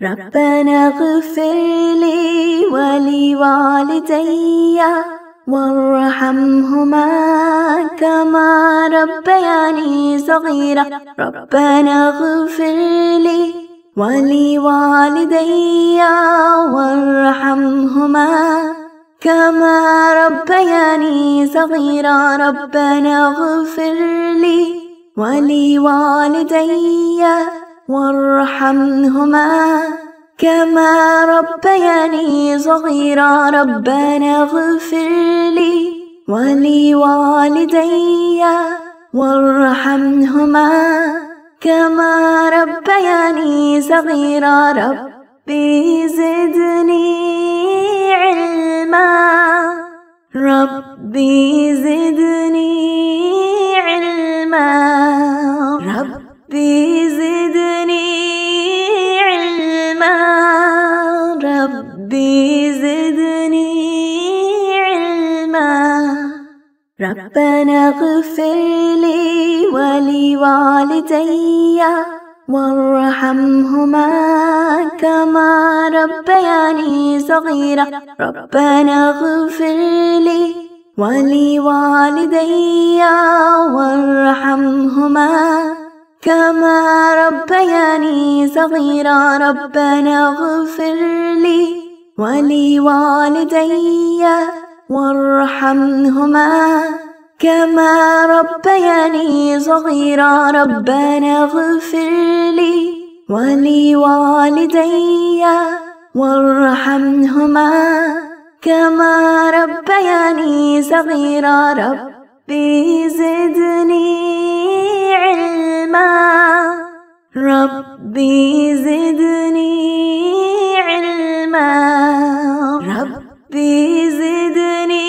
ربنا اغفر لي ولوالدي وارحمهما كما ربياني صغيرا. ربنا اغفر لي ولوالدي وارحمهما كما ربياني صغيرا. ربنا اغفر لي ولوالدي وارحمهما كما ربياني صغيرا. ربنا اغفر لي ولوالدي وارحمهما كما ربياني صغيرا. ربي زدني علما ربي زدني علما ربي زدني علما ربي زدني علما. ربنا اغفر لي ولوالدي وارحمهما كما ربياني صغيرا. ربنا اغفر لي ولوالدي وارحمهما كما ربياني صغيرا. ربنا اغفر لي ولوالدي وارحمهما كما ربياني صغيرا. ربنا اغفر لي ولوالدي وارحمهما كما ربياني صغيرا. ربي زدني علما ربي زدني علما ربي زدني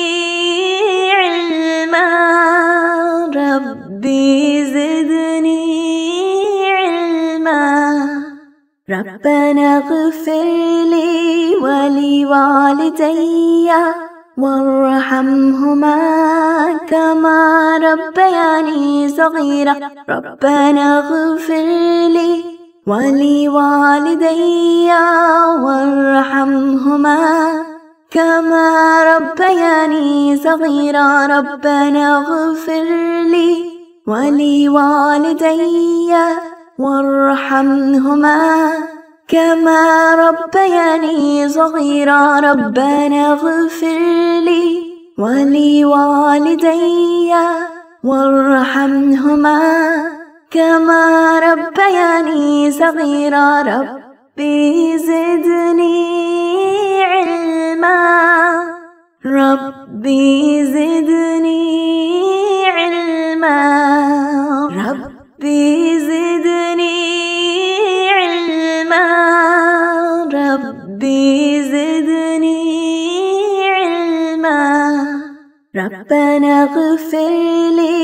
علما ربي زدني علما. ربنا اغفر لي ولوالدي وارحمهما كما ربياني صغيرا. ربنا اغفر لي ولوالدي وارحمهما كما ربياني صغيرا. ربنا اغفر لي ولوالدي وارحمهما كما ربياني صغيرا. ربنا اغفر لي ولوالدي وارحمهما كما ربياني صغيرا. ربي زدني علما ربي زدني علما ربي زدني علما ربي زدني علما. ربنا اغفر لي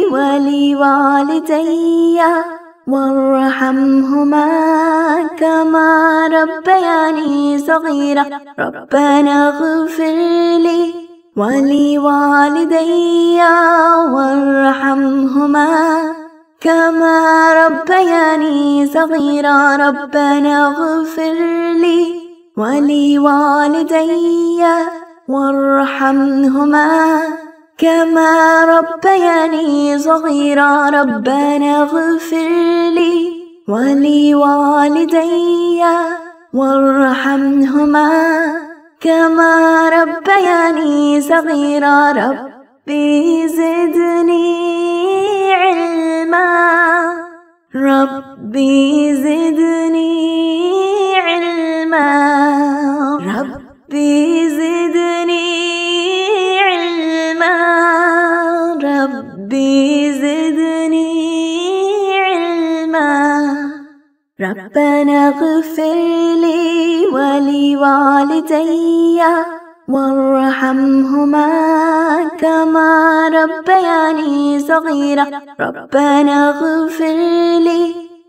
ولوالدي وارحمهما كما ربياني صغيرا. ربنا اغفر لي ولوالدي وارحمهما كما ربياني صغيرا. ربنا اغفر لي ولوالدي وارحمهما كما ربياني صغيرا. ربنا اغفر لي ولوالدي وارحمهما كما ربياني صغيرا. ربي زدني علما ربي زدني علما ربي زدني علما ربي زدني علما. ربنا اغفر لي ولوالدي وارحمهما كما ربياني صغيرا. ربنا اغفر لي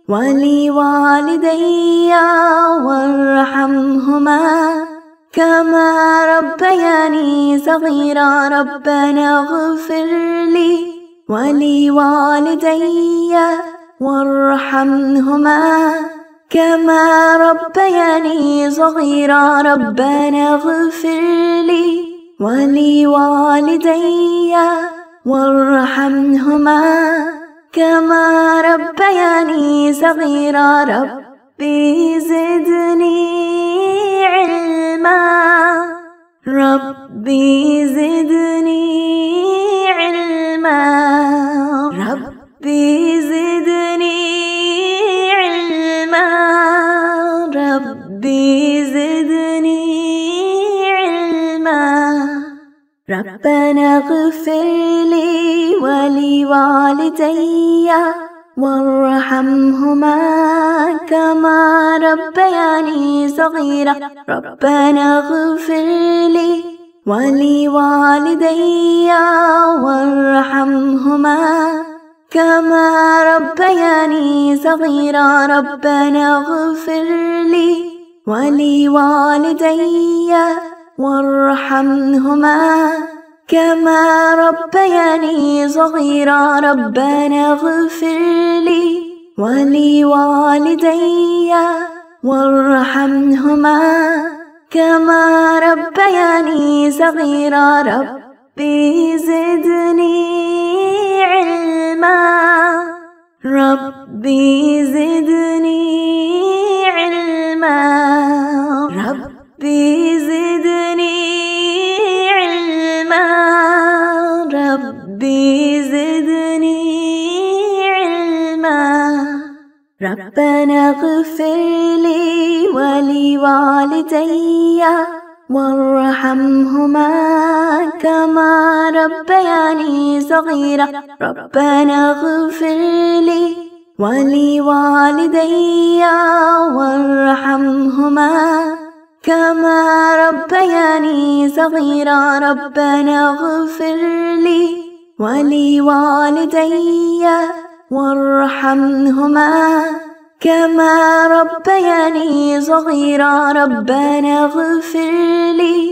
ولوالدي وارحمهما كما ربياني صغيرا. ربنا اغفر لي ولوالدي وارحمهما كما ربياني صغيرا ربنا اغفر لي ولوالدي وارحمهما كما ربياني صغيرا ربي زدني علما ربي زدني علما ربي زدني علما ربي زدني علما ربنا اغفر لي ولوالدي وارحمهما كما ربياني صغيرا ربنا اغفر لي ولوالدي وارحمهما كما ربياني صغيرا ربنا اغفر لي ولوالدي وارحمهما كما ربياني صغيرا ربنا اغفر لي ولوالدي وارحمهما كما ربياني صغيرا ربي زدني علما ربي زدني علما ربي زدني علما ربي زدني علما ربنا اغفر لي ولوالدي وارحمهما كما ربياني صغيرا ربنا اغفر لي ولوالدي وارحمهما كما ربياني صغيرا ربنا اغفر لي ولوالدي وارحمهما كما ربياني صغيرا ربنا اغفر لي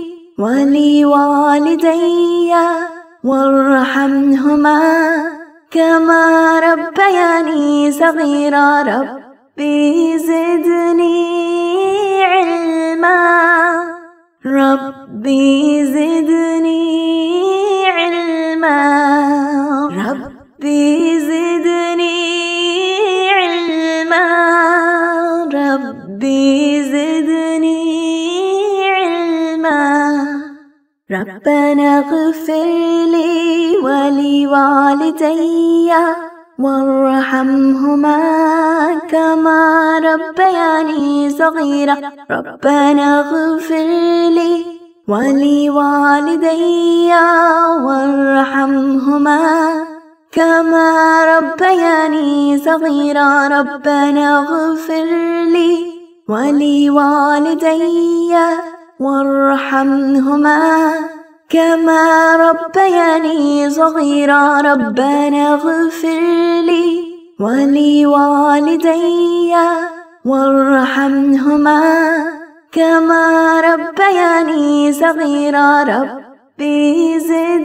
ولوالدي وارحمهما كما ربياني صغيرا ربي زدني علما ربي زدني علما ربي زدني علما ربي زدني علما ربنا اغفر لي ولوالدي وارحمهما كما ربياني صغيرا ربنا اغفر لي ولوالدي وارحمهما كما ربياني صغيرا ربنا اغفر لي ولوالدي وارحمهما كما ربياني صغيرا ربنا اغفر لي ولوالدي وارحمهما كما ربياني صغيرا ربي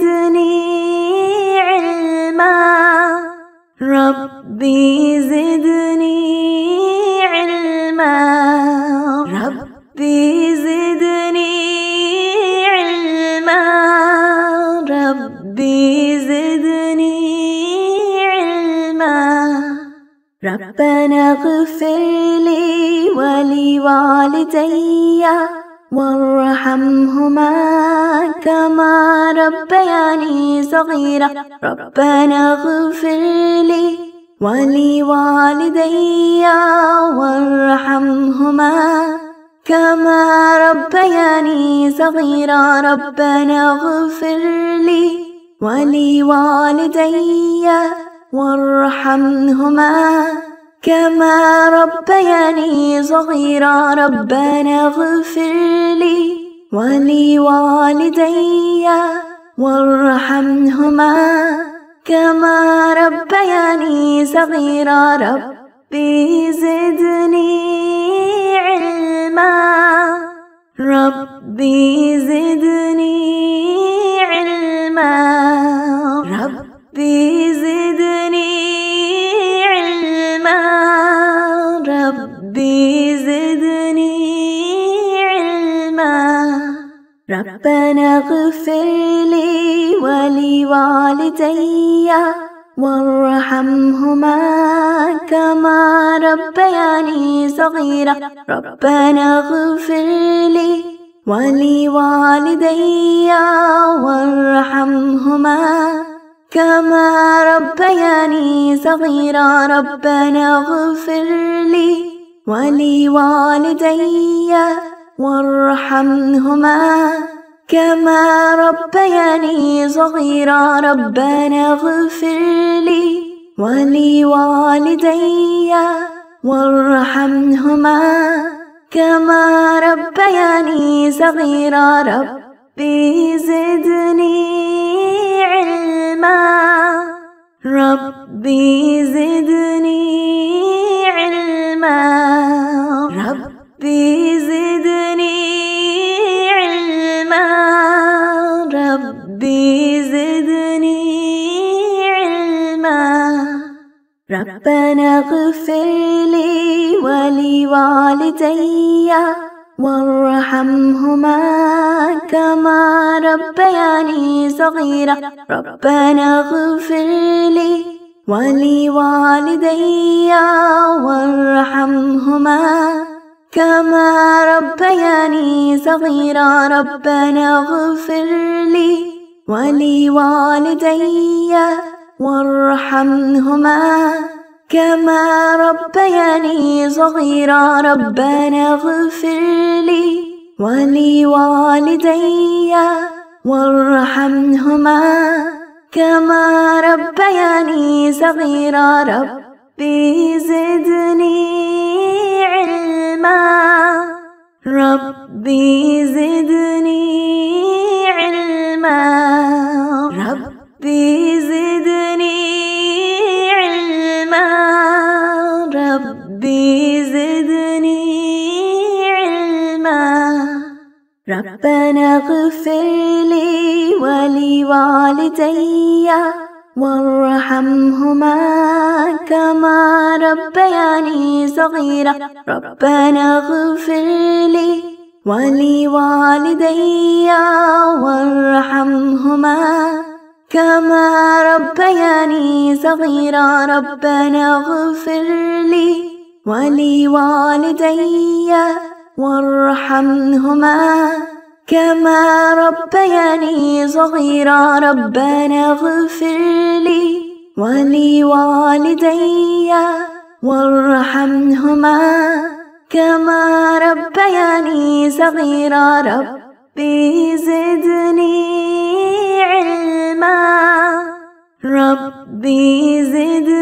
زدني علما ربي زدني علما ربي زدني علما ربي زدني علما ربنا اغفر لي ولوالدي وارحمهما كما ربياني صغيرا ربنا اغفر لي ولوالدي وارحمهما كما ربياني صغيرا ربنا اغفر لي ولوالدي وارحمهما كما ربياني صغيرا ربنا اغفر لي ولوالدي وارحمهما كما ربياني صغيرا ربي زدني علما ربي زدني علما ربي زدني علما ربي ربنا اغفر لي ولوالدي وارحمهما كما ربياني صغيرا. ربنا اغفر لي ولوالدي وارحمهما كما ربياني صغيرا. ربنا اغفر لي ولوالدي وارحمهما كما ربياني صغيرا. ربنا اغفر لي ولوالدي وارحمهما كما ربياني صغيرا. ربي زدني علما، ربي زدني علما، ربي زدني علما، ربي زدني علما. ربنا اغفر لي ولوالدي وارحمهما كما ربياني صغيرا. ربنا اغفر لي ولوالدي وارحمهما كما ربياني صغيرا. ربنا اغفر لي ولوالدي وارحمهما كما ربياني صغيرا. ربنا اغفر لي ولوالدي وارحمهما كما ربياني صغيرا. ربي زدني علما، ربي زدني علما، ربي زدني علما، ربي زدني علما. ربنا اغفر لي ولوالدي وارحمهما كما ربياني صغيرا. ربنا اغفر لي ولوالدي وارحمهما كما ربياني صغيرا. ربنا اغفر لي ولوالدي وارحمهما كما ربياني صغيرا. ربنا اغفر لي ولوالدي وارحمهما كما ربياني صغيرا. ربي زدني علما، ربي زدني